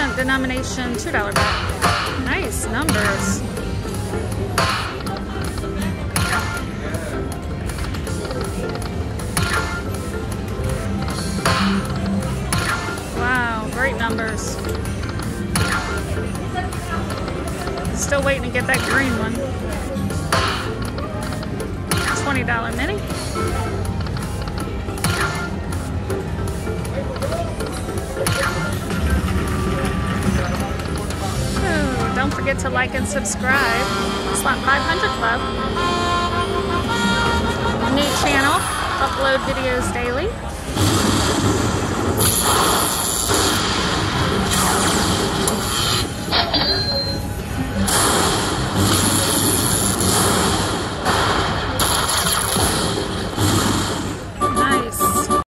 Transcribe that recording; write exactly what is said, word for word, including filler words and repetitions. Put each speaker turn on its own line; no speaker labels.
cent denomination two dollar bet. Nice numbers. Wow, great numbers. Still waiting to get that green one. twenty dollar mini. Ooh, don't forget to like and subscribe. Slot five hundred Club. New channel. Upload videos daily.